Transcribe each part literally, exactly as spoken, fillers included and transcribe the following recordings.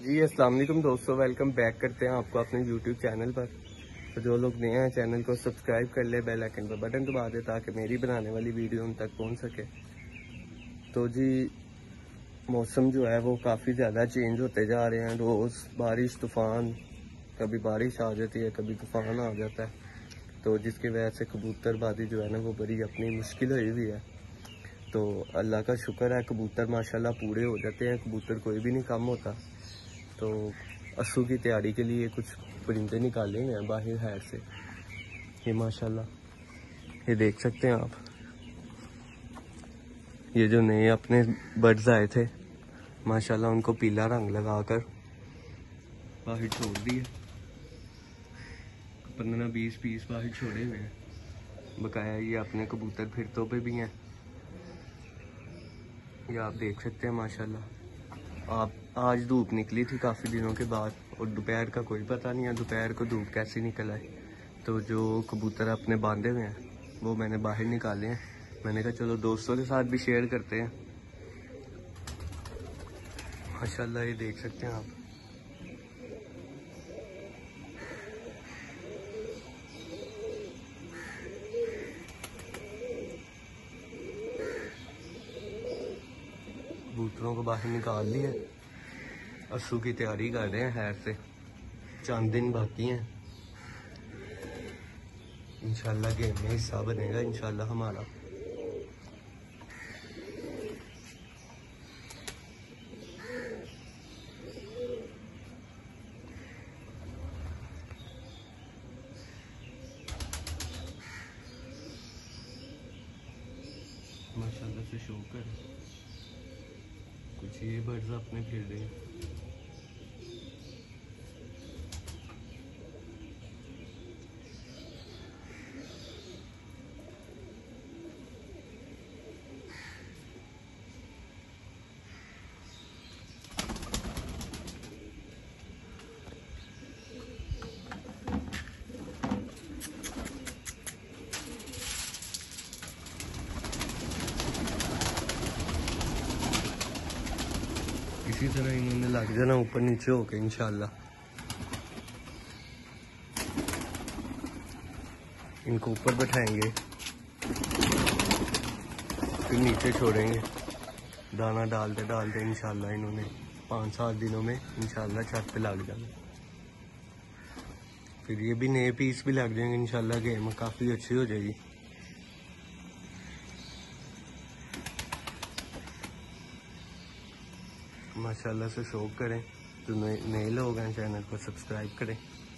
जी अस्सलाम वालेकुम दोस्तों, वेलकम बैक करते हैं आपको अपने यूट्यूब चैनल पर। तो जो लोग नए हैं चैनल को सब्सक्राइब कर ले, बेल आइकन पर बटन दबा दे ताकि मेरी बनाने वाली वीडियो उन तक पहुंच सके। तो जी मौसम जो है वो काफ़ी ज़्यादा चेंज होते जा रहे हैं। रोज़ बारिश तूफ़ान, कभी बारिश आ जाती है कभी तूफ़ान आ जाता है, तो जिसकी वजह से कबूतरबाजी जो है ना वो बड़ी अपनी मुश्किल हुई हुई है। तो अल्लाह का शुक्र है, कबूतर माशाल्लाह पूरे हो जाते हैं, कबूतर कोई भी नहीं कम होता। तो अस्सू की तैयारी के लिए कुछ परिंदे निकाले हुए हैं बाहर हैर से। ये माशाल्लाह ये देख सकते हैं आप, ये जो नए अपने बर्ड्स आए थे माशाल्लाह उनको पीला रंग लगाकर बाहर छोड़ दिए। पंद्रह बीस पीस बाहर छोड़े हुए हैं। बकाया ये अपने कबूतर फिरतों पे भी हैं, ये आप देख सकते हैं माशाल्लाह। आप आज धूप निकली थी काफ़ी दिनों के बाद, और दोपहर का कोई पता नहीं है दोपहर को धूप कैसे निकल आए। तो जो कबूतर अपने बांधे हुए हैं वो मैंने बाहर निकाले हैं। मैंने कहा चलो दोस्तों के साथ भी शेयर करते हैं। माशाल्लाह ये देख सकते हैं आप, कबूतरों को बाहर निकाल लिया, अस्सू की तैयारी कर रहे हैं हैर से। चंद दिन बाकी हैं, इंशाल्लाह गेम में हिस्सा बनेगा इंशाल्लाह हमारा। माशाल्लाह से शो कर कुछ ये बर्ड्स अपने फिर रहे हैं। इसी तरह इन्होंने लग जाना ऊपर नीचे होके इंशाल्लाह। इनको ऊपर बैठाएंगे फिर नीचे छोड़ेंगे, दाना डालते डालते इंशाल्लाह इन्होंने पाँच सात दिनों में इंशाल्लाह छत पे लग जाना। फिर ये भी नए पीस भी लग जाएंगे इंशाल्लाह, गेम काफ़ी अच्छी हो जाएगी। माशाल्लाह से शौक करें, जो नए नए लोग हैं चैनल को सब्सक्राइब करें।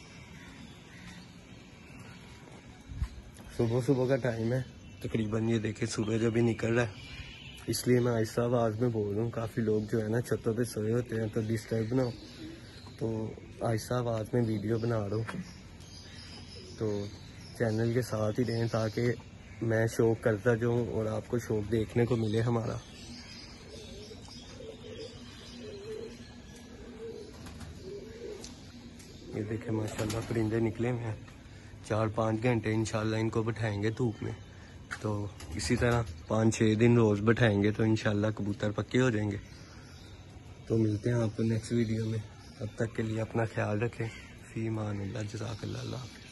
सुबह सुबह का टाइम है तकरीबन, ये देखे सूरज अभी निकल रहा है, इसलिए मैं आहिस्ता आवाज़ में बोल रहा हूँ। काफ़ी लोग जो है ना छतों पे सोए होते हैं तो डिस्टर्ब ना हो, तो आहिस्ता आवाज़ में वीडियो बना रहा हूँ। तो चैनल के साथ ही रहें ताकि मैं शौक करता जाऊँ और आपको शौक देखने को मिले हमारा। ये देखें माशाल्लाह परिंदे निकले हुए हैं। चार पाँच घंटे इंशाल्लाह इनको बैठाएंगे धूप में, तो इसी तरह पाँच छः दिन रोज़ बैठाएंगे तो इंशाल्लाह कबूतर पक्के हो जाएंगे। तो मिलते हैं आपको नेक्स्ट वीडियो में, तब तक के लिए अपना ख्याल रखें। फी मान अल्लाह, जज़ाकल्लाह।